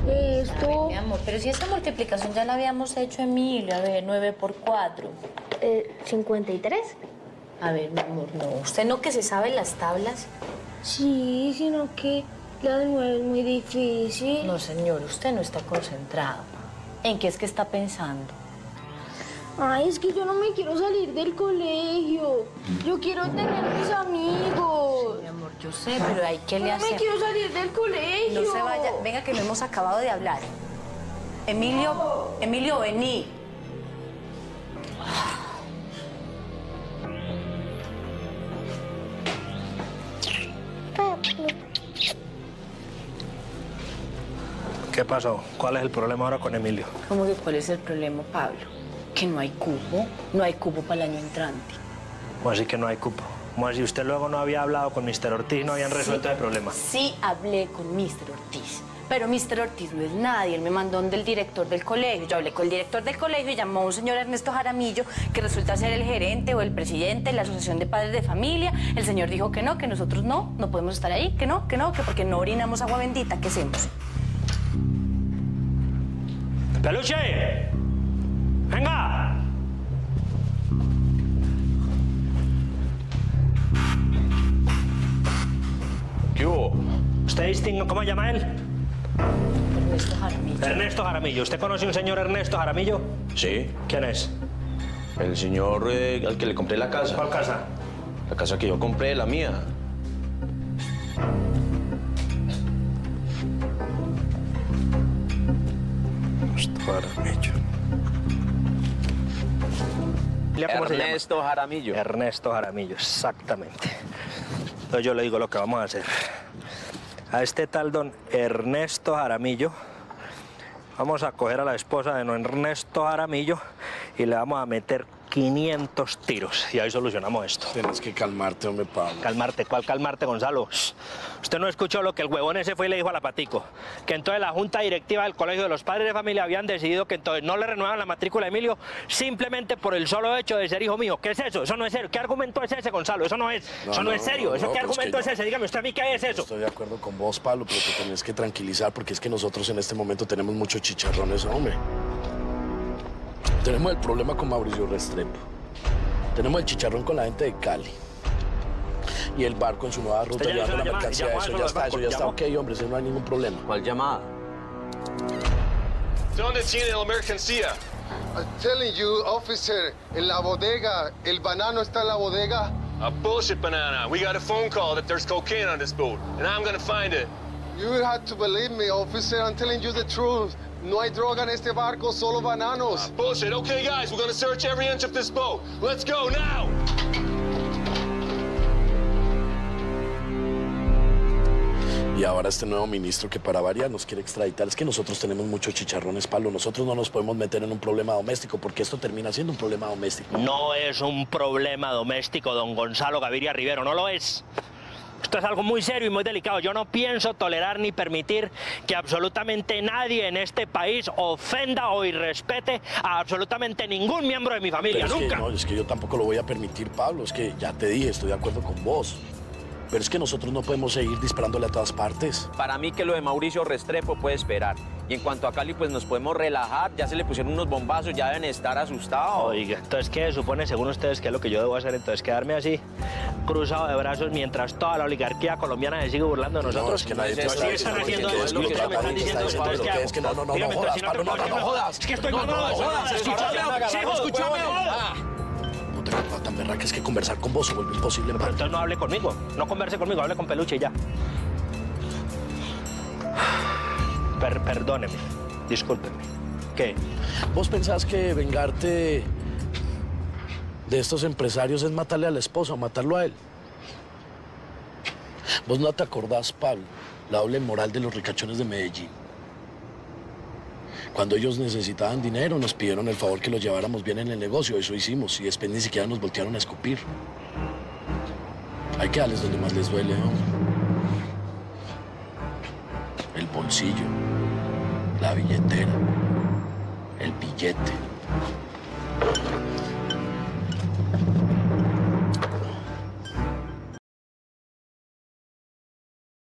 Esto. Mi amor, pero si esa multiplicación ya la habíamos hecho, Emilio. A ver, 9 por 4. 53. A ver, mi amor, no. ¿Usted no que se sabe las tablas? Sí, sino que la de 9 es muy difícil. No, señor, usted no está concentrado. ¿En qué es que está pensando? Ay, es que yo no me quiero salir del colegio. Yo quiero tener mis amigos. Sí, mi amor, yo sé, pero hay que le No hacer. me quiero salir del colegio. No se vaya. Venga, que no hemos acabado de hablar. Emilio, vení. ¿Qué pasó? ¿Cuál es el problema ahora con Emilio? ¿Cómo que cuál es el problema, Pablo? Que no hay cupo. No hay cupo para el año entrante. ¿Cómo así que no hay cupo? ¿Cómo así usted luego no había hablado con Mr. Ortiz y no habían resuelto el problema? Sí hablé con Mr. Ortiz. Pero Mr. Ortiz no es nadie. Él me mandó del director del colegio. Yo hablé con el director del colegio y llamó a un señor Ernesto Jaramillo, que resulta ser el gerente o el presidente de la Asociación de Padres de Familia. El señor dijo que nosotros no podemos estar ahí, que porque no orinamos agua bendita. ¿Qué hacemos? ¡Peluche! ¡Venga! ¿Qué hubo? ¿Usted distingue cómo se llama él? Ernesto Jaramillo. Ernesto Jaramillo. ¿Usted conoce a un señor Ernesto Jaramillo? Sí, ¿Quién es? el señor al que le compré la casa. ¿Cuál casa? La casa que yo compré, la mía. Ernesto Jaramillo. ¿Cómo se llama? Ernesto Jaramillo. Ernesto Jaramillo, exactamente. Entonces yo le digo lo que vamos a hacer. A este tal don Ernesto Jaramillo, vamos a coger a la esposa de don Ernesto Jaramillo y le vamos a meter 500 tiros. Y ahí solucionamos esto. Tienes que calmarte, hombre, Pablo. Calmarte, ¿cuál calmarte, Gonzalo? Usted no escuchó lo que el huevón ese fue y le dijo a la Patico. Que entonces la junta directiva del Colegio de los Padres de Familia habían decidido que entonces no le renuevan la matrícula a Emilio simplemente por el solo hecho de ser hijo mío. ¿Qué es eso? Eso no es serio. ¿Qué argumento es ese, Gonzalo? Eso no es serio. ¿Eso qué argumento es ese? Dígame usted a mí qué es eso. Estoy de acuerdo con vos, Pablo, pero te tenés que tranquilizar porque es que nosotros en este momento tenemos muchos chicharrones, hombre. Tenemos el problema con Mauricio Restrepo. Tenemos el chicharrón con la gente de Cali. Y el barco en su nueva ruta ya llevando hizo la la mercancía. llamada, Eso ya está. Ok, hombre, eso no hay ningún problema. ¿Cuál llamada? ¿Dónde tiene la mercancía? I'm telling you, officer, en la bodega, el banano está en la bodega. A bullshit banana. We got a phone call that there's cocaine on this boat, and I'm gonna find it. You have to believe me, officer, I'm telling you the truth. No hay droga en este barco, solo bananos. Bullshit. Okay, guys, we're gonna search every inch of this boat. Let's go now! Y ahora este nuevo ministro que para variar nos quiere extraditar. Es que nosotros tenemos muchos chicharrones, Pablo. Nosotros no nos podemos meter en un problema doméstico porque esto termina siendo un problema doméstico. No es un problema doméstico, don Gonzalo Gaviria Rivero, no lo es. Esto es algo muy serio y muy delicado. Yo no pienso tolerar ni permitir que absolutamente nadie en este país ofenda o irrespete a absolutamente ningún miembro de mi familia, Pero es nunca. Que, no, es que yo tampoco lo voy a permitir, Pablo. Es que ya te dije, estoy de acuerdo con vos. Pero es que nosotros no podemos seguir disparándole a todas partes. Para mí que lo de Mauricio Restrepo puede esperar. Y en cuanto a Cali, pues nos podemos relajar. Ya se le pusieron unos bombazos, ya deben estar asustados. Oiga, entonces, ¿qué supone, según ustedes, qué es lo que yo debo hacer? Entonces, quedarme así, cruzado de brazos, mientras toda la oligarquía colombiana se sigue burlando de nosotros. No, es que nadie te está están haciendo diciendo eso. que ¿Qué me están diciendo? Entonces, ¿qué hago? es que no Dígame, jodas, entonces, Pablo, no jodas. Es que estoy mamado. Escúchame. No te preocupes tan berraca, es que conversar con vos se vuelve imposible, Pero Pablo. entonces no hable conmigo, no converse conmigo, hable con Peluche y ya. Perdóneme, discúlpeme. ¿Qué? ¿Vos pensás que vengarte de estos empresarios es matarle a la esposa o matarlo a él? Vos no te acordás, Pablo, la doble moral de los ricachones de Medellín. Cuando ellos necesitaban dinero, nos pidieron el favor que los lleváramos bien en el negocio. Eso hicimos y después ni siquiera nos voltearon a escupir. Hay que darles donde más les duele, ¿no? El bolsillo, la billetera, el billete.